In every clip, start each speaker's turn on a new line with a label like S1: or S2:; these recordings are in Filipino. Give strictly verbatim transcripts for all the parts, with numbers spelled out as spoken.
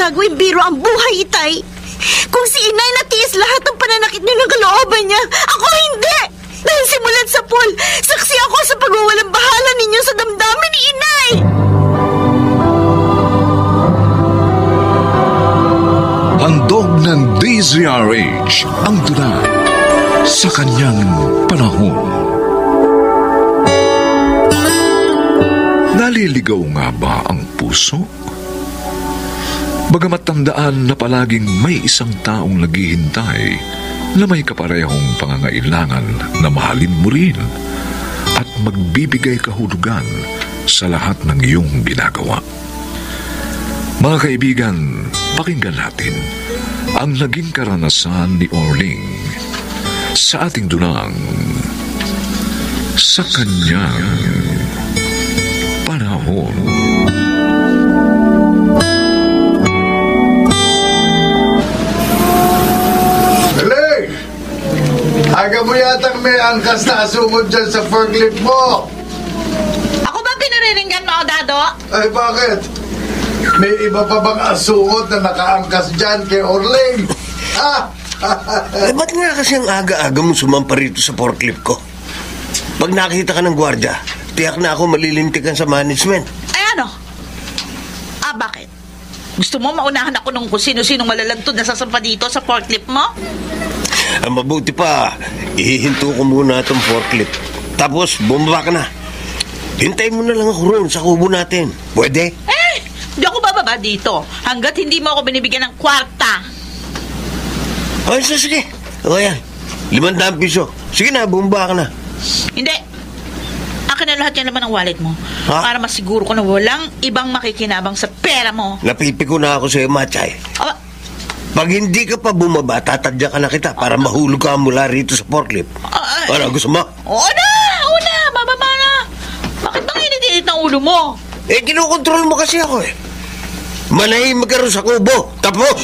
S1: gagawin biro ang buhay, Itay. Kung si Inay natiis lahat ng pananakit niyo ng kalooban niya, ako hindi! Dahil simulan sa pool, saksi ako sa pagwawalang bahala ninyo sa damdamin ni Inay!
S2: Handog ng D Z R H ang tula sa kanyang panahon. Naliligaw nga ba ang puso? Bagamat tandaan na palaging may isang taong naghihintay na may kaparehong pangangailangan na mahalin mo rin at magbibigay kahulugan sa lahat ng iyong ginagawa. Mga kaibigan, pakinggan natin ang naging karanasan ni Orleng sa ating dulang sa kanyang panahon.
S3: Orleng! Aga mo yatang may angkas na asungod dyan sa forklift mo.
S4: Ako ba pinariringgan mo, Dado?
S3: Ay, bakit? May iba pa bang asungot na nakaangkas dyan kay Orleng? Ha?
S5: Eh, ba't nga kasi ang aga-aga mo sumampa rito sa forklift ko? Pag nakita ka ng gwardya, tiyak na ako malilintikan sa management.
S4: Ay, ano? Ah, bakit? Gusto mo maunahan ako nung kung sino-sinong malalantod na sasampa dito sa forklift mo?
S5: Ang mabuti pa, ihihinto ko muna itong forklift. Tapos, bumaba ka na. Hintayin mo na lang ako roon sa kubo natin. Pwede?
S4: Eh, hindi ako bababa dito hanggat hindi mo ako binibigyan ng kwarta.
S5: Ay, so, sige. O yan, limandang piso. Sige na, bumaba ka na.
S4: Hindi. Akin na lahat yan naman ng wallet mo.
S5: Ha?
S4: Para masiguro ko na walang ibang makikinabang sa pera mo.
S5: Napipiko na ako sa'yo, Machay.
S4: Aba,
S5: Pag hindi ka pa bumaba, tatadya ka na kita para mahulog ka mula rito sa forklift.
S4: uh,
S5: Ano, gusto mo?
S4: Oo na! Oo na! Bababa na! Bakit bang init-init ng ulo mo?
S5: Eh, kinukontrol mo kasi ako eh. Manahimik ka rin sa kubo. Tapos!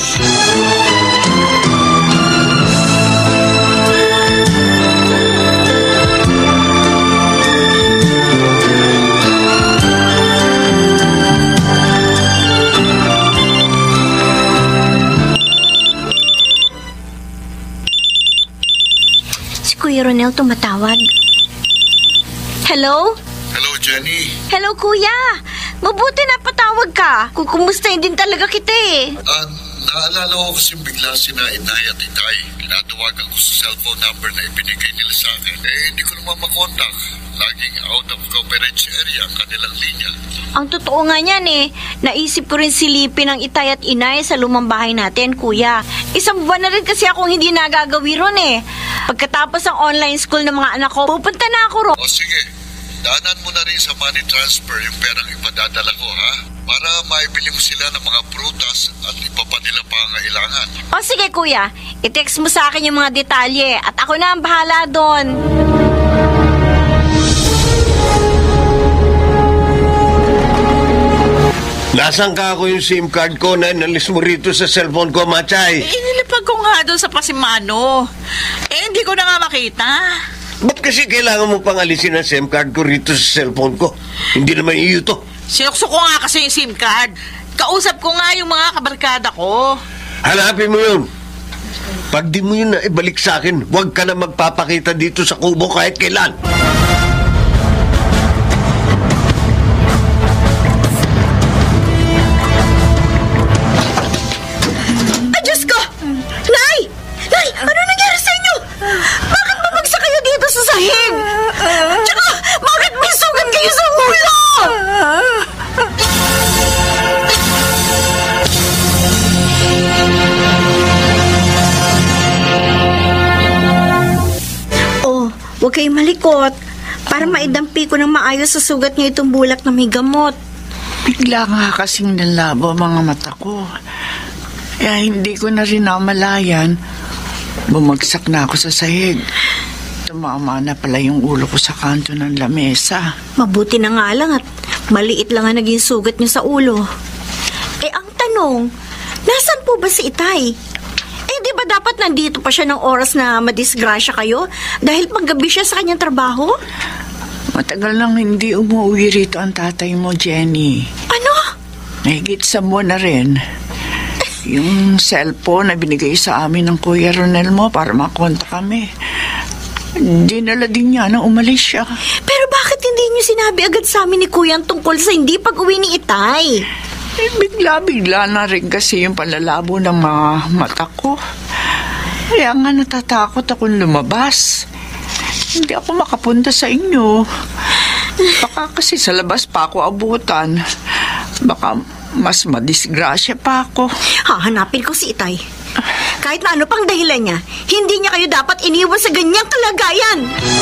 S1: Kuya Ronel tumatawag. Hello?
S3: Hello, Jenny.
S1: Hello, Kuya. Mabuti na patawag ka. Kung kumustahin din talaga kita eh.
S3: Uh, naalala ko kasi bigla sina Inay at Itay. Tinatawagan ko sa cellphone number na ibinigay nila sa akin. Eh, hindi ko naman makontak. Laging out of coverage area ang kanilang linya.
S1: Ang totoo nga niyan eh, naisip ko rin silipin ang Itay at Inay sa lumang bahay natin, Kuya. Isang buwan na rin kasi akong hindi nagagawi ron eh. Pagkatapos ang online school ng mga anak ko, pupunta na ako ron.
S3: O sige, daanan mo na rin sa money transfer yung perang ipadadala ko, ha? Para maibili mo sila ng mga prutas at iba pa nila pangailangan.
S1: O sige, Kuya, i-text mo sa akin yung mga detalye at ako na ang bahala doon.
S5: Nasaan ka ako yung SIM card ko na inalis mo rito sa cellphone ko, Machay?
S4: Eh, inilipag ko nga doon sa Pasimano. Eh, hindi ko na nga makita.
S5: Ba't kasi kailangan mo pang alisin ang SIM card ko rito sa cellphone ko? Hindi naman iyo to.
S4: Sinukso ko nga kasi yung SIM card. Kausap ko nga yung mga kabarkada ko.
S5: Hanapin mo yun. Pag di mo yun na ibalik sa akin, huwag ka na magpapakita dito sa kubo kahit kailan.
S1: Sahig! Tsaka, bakit may sugat kayo sa ulo? Oh, huwag kayong malikot. Para maidampi ko ng maayos sa sugat niyo itong bulak na may gamot.
S6: Bigla nga kasing nalabo mga mata ko. Kaya hindi ko na rin namalayan. Bumagsak na ako sa sahig. Tumama na pala yung ulo ko sa kanto ng lamesa.
S1: Mabuti na nga lang at maliit lang ang naging sugat niyo sa ulo. Eh, ang tanong, nasan po ba si Itay? Eh, di ba dapat nandito pa siya ng oras na madisgrasya kayo dahil paggabi siya sa kanyang trabaho?
S6: Matagal nang hindi umuwi rito ang tatay mo, Jenny.
S1: Ano?
S6: Mahigit sa buwan na rin. Yung cellphone na binigay sa amin ng Kuya Ronel mo para makontak kami. Dinala din niya nang umalis siya.
S1: Pero bakit hindi niyo sinabi agad sa amin ni Kuya ang tungkol sa hindi pag-uwi ni Itay?
S6: Eh, bigla-bigla na rin kasi yung panlalabo ng mga mata ko. Kaya nga natatakot akong lumabas. Hindi ako makapunta sa inyo. Baka kasi sa labas pa ako abutan. Baka mas madisgrasya pa ako.
S1: Hahanapin ko si Itay. Kahit na ano pang dahilan niya, hindi niya kayo dapat iniwan sa ganyang kalagayan.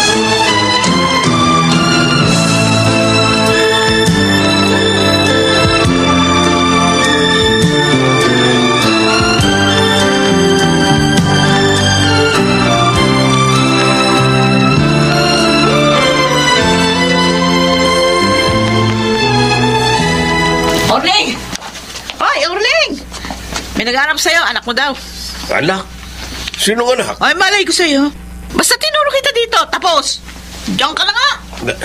S4: Orleng! Hoy, Orleng! May naghanap sa'yo, anak mo daw.
S5: Anak? Sinong anak?
S4: Ay, malay ko sa'yo. Basta tinuro kita dito, tapos. Diyan ka na nga.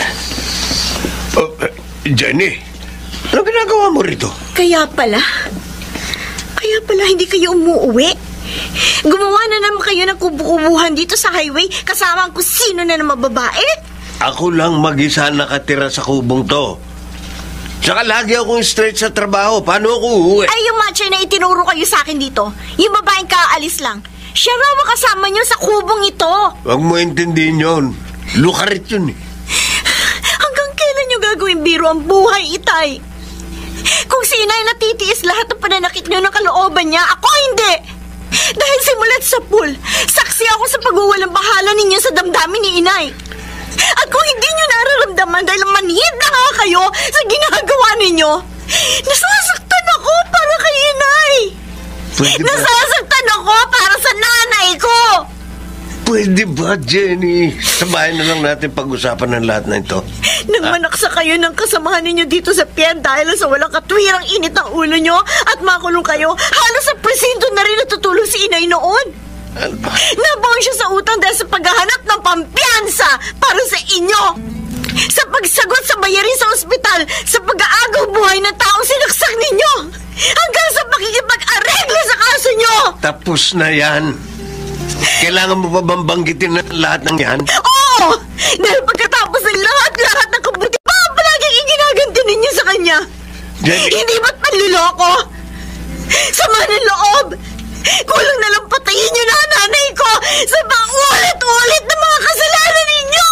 S5: Oh, uh, Jenny, ano ginagawa mo rito?
S1: Kaya pala, kaya pala hindi kayo umuuwi. Gumawa na naman kayo ng kubu-kubuhan dito sa highway kasama ang kung sino na naman babae.
S5: Ako lang mag-isa nakatira sa kubong to. Tsaka lagi akong straight sa trabaho. Paano ako uuwi?
S1: Ay, yung matcha na itinuro kayo sa akin dito, yung babaeng kaalis lang, siya raw ang kasama niyo sa kubong ito.
S5: Huwag mo intindihin yun. Lukarit yun eh.
S1: Hanggang kailan niyo gagawin biro ang buhay, Itay? Kung si Inay natitiis lahat ng pananakit niyo ng kalooban niya, ako hindi. Dahil simulat sa pool, saksi ako sa pagwawalang bahala ninyo sa damdamin ni Inay. At kung hindi nyo nararamdaman dahil manhid na nga kayo sa ginagawa ninyo, nasasaktan ako para kay Inay.
S5: Pwede ba?
S1: Nasasaktan ako para sa nanay ko.
S5: Pwede ba, Jenny? Sabahin na lang natin pag-usapan ng lahat na ito.
S1: Nang manaksa kayo ng kasamahan ninyo dito sa piyan dahil sa walang katwirang init ng ulo nyo at makulong kayo, halos sa presinto na rin natutulog si Inay noon. Nabaon siya sa utang dahil sa paghahanap ng pampiyansa para sa inyo. Sa pagsagot sa bayarin sa ospital, sa pag-aagaw buhay ng taong sinaksak ninyo, hanggang sa pakikipag-areglo sa kaso nyo.
S5: Tapos na yan. Kailangan mo pa bang banggitin na lahat ng yan?
S1: Oo! Dahil pagkatapos ng lahat-lahat ng kabuti pa, palaging iginaganti ninyo sa kanya.
S5: Jenny.
S1: Hindi ba't panliloko? Sama ng loob! Kulang na lang patayin nyo na ang nanay ko sa paulit-ulit na mga kasalanan ninyo!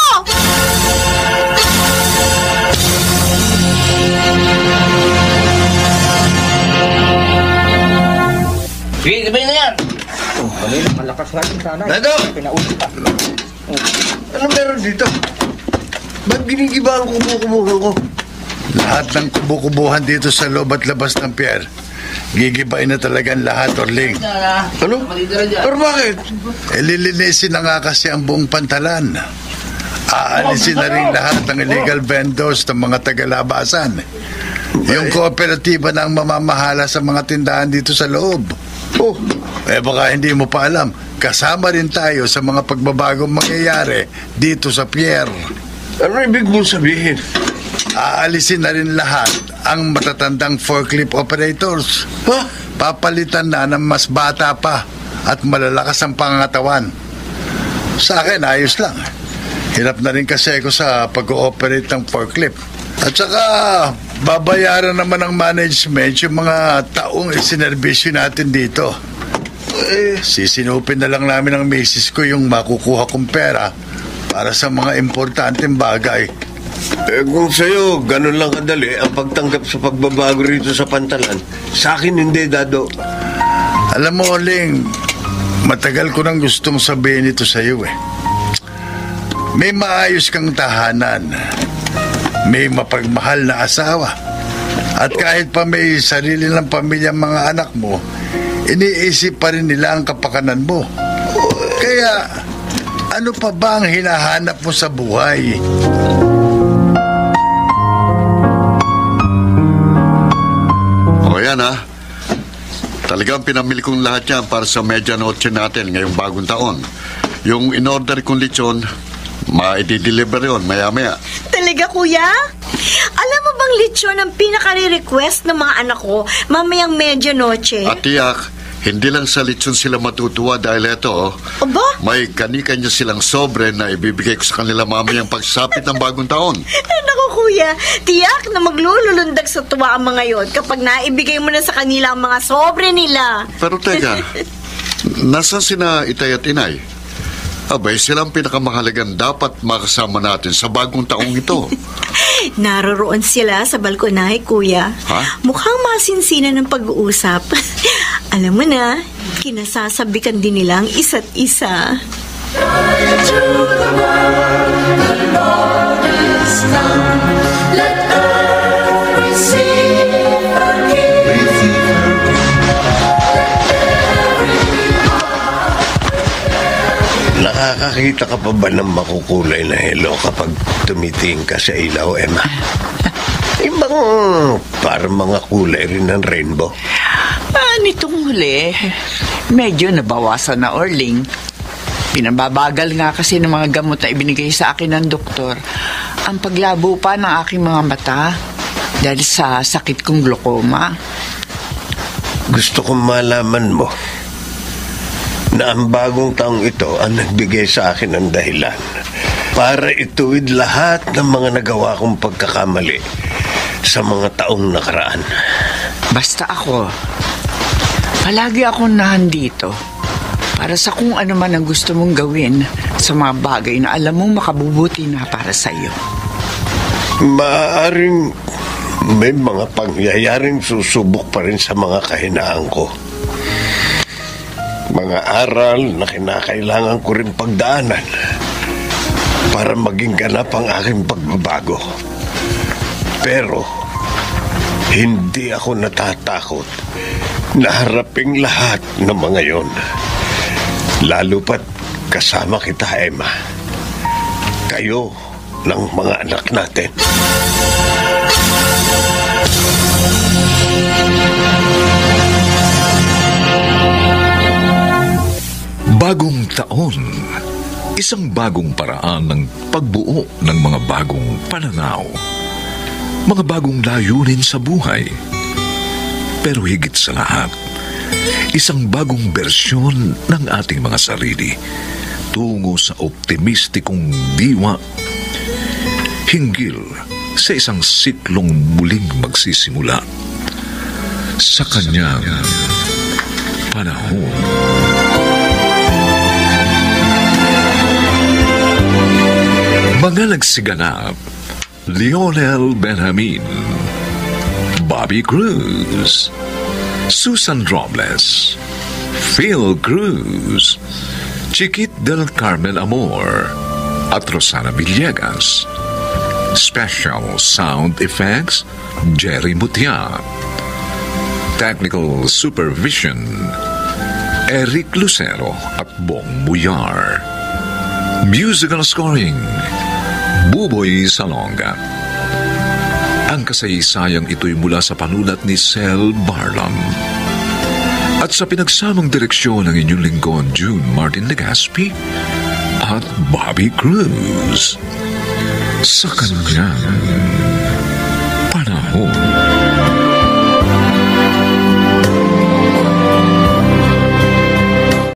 S7: Sige, gabay na yan! Oh, kanina, malakas nga yung sanay.
S5: Dado!
S7: Pinaulit pa.
S5: Ano meron dito? Ba't ginigiba ang kubo-kubuhan ko?
S8: Lahat ng kubo-kubuhan dito sa loob at labas ng pier, gigibain na talagang lahat, Orleng.
S5: Ano? Pero bakit?
S8: E lilinisin na nga kasi ang buong pantalan. Aalisin na rin lahat ng illegal vendors ng mga tagalabasan. Yung kooperatiba na ang mamamahala sa mga tindahan dito sa loob.
S5: Oh,
S8: Eh baka hindi mo pa alam, kasama rin tayo sa mga pagbabagong mangyayari dito sa pier.
S5: ano ibig mong sabihin?
S8: Aalisin na rin lahat ang matatandang forklift operators.
S5: Ha?
S8: Papalitan na ng mas bata pa at malalakas ang pangangatawan. Sa akin, ayos lang. Hirap na rin kasi ako sa pag-ooperate ng forklift. At saka, babayaran naman ng management yung mga taong isinerbisyo natin dito. Eh, sisinupin na lang namin ng misis ko yung makukuha kong pera para sa mga importanteng bagay.
S5: Eh, kung sa'yo, ganun lang kadali ang pagtanggap sa pagbabago rito sa pantalan. Sa akin, hindi, Dado.
S8: Alam mo, Orleng, matagal ko nang gustong sabihin ito sa'yo eh. May maayos kang tahanan. May mapagmahal na asawa. At kahit pa may sarili ng pamilya mga anak mo, iniisip pa rin nila ang kapakanan mo. Kaya, ano pa ba ang hinahanap mo sa buhay?
S9: O yan ha. Talagang pinamili kong lahat yan para sa medianoche natin ngayong bagong taon. Yung in-order kong lechon, ma-i-deliver yun maya-maya.
S1: Talaga, kuya? Alam mo bang lechon ang pinaka-request ng mga anak ko mamayang medianoche?
S9: At tiyak, Hindi lang sa lechon sila matutuwa dahil ito, oh,
S1: Aba?
S9: may kani-kanya silang sobre na ibibigay ko sa kanila mamayang pagsapit ng bagong taon.
S1: Ay, naku kuya, tiyak na maglululundag sa tuwa ang mga yon kapag naibigay mo na sa kanila ang mga sobre nila.
S9: Pero teka, nasaan sina Itay at Inay? Abay, silang pinakamahalagang dapat makasama natin sa bagong taong ito.
S1: Naroroon sila sa balkonahe, kuya.
S9: Ha?
S1: Mukhang masinsinan ng pag-uusap. Alam mo na, kinasasabikan din nila ang isa't isa.
S5: Nakakakita ka pa ba ng makukulay na helo kapag tumitingin ka sa ilaw, Emma? Ibang parang mga kulay rin ng rainbow.
S6: Ah, nitong huli, medyo nabawasan na, Orleng. Pinababagal nga kasi ng mga gamot na ibinigay sa akin ng doktor ang paglabo pa ng aking mga mata dahil sa sakit kong glaucoma.
S5: Gusto kong malaman mo na ang bagong taong ito ang nagbigay sa akin ng dahilan para ituwid lahat ng mga nagawa kong pagkakamali sa mga taong nakaraan.
S6: Basta ako, palagi akong nandito para sa kung ano man ang gusto mong gawin sa mga bagay na alam mong makabubuti na para sa iyo.
S5: Maaaring may mga pangyayaring susubok pa rin sa mga kahinaan ko. Mga aral na kinakailangan ko rin pagdaanan para maging ganap ang aking pagbabago. Pero hindi ako natatakot na haraping lahat ng mga yon. Lalo pat kasama kita, Emma. Kayo ng mga anak natin.
S2: Bagong taon, isang bagong paraan ng pagbuo ng mga bagong pananaw, mga bagong layunin sa buhay. Pero higit sa lahat, isang bagong bersyon ng ating mga sarili tungo sa optimistikong diwa, hinggil sa isang siklong muling magsisimula sa kanyang panahon. Mga nagsiganap: Lionel Benjamin, Bobby Cruz, Susan Robles, Phil Cruz, Chiquit del Carmen Amor, at Rosana Villegas. Special Sound Effects, Jerry Mutia. Technical Supervision, Eric Lucero at Bong Muyar. Musical Scoring, Buboy Salonga. Ang kasaysayang ito'y mula sa panulat ni Sel Barlam at sa pinagsamang direksyon ng inyong lingkod June Martin Legaspi at Bobby Cruz sa kanyang panahon.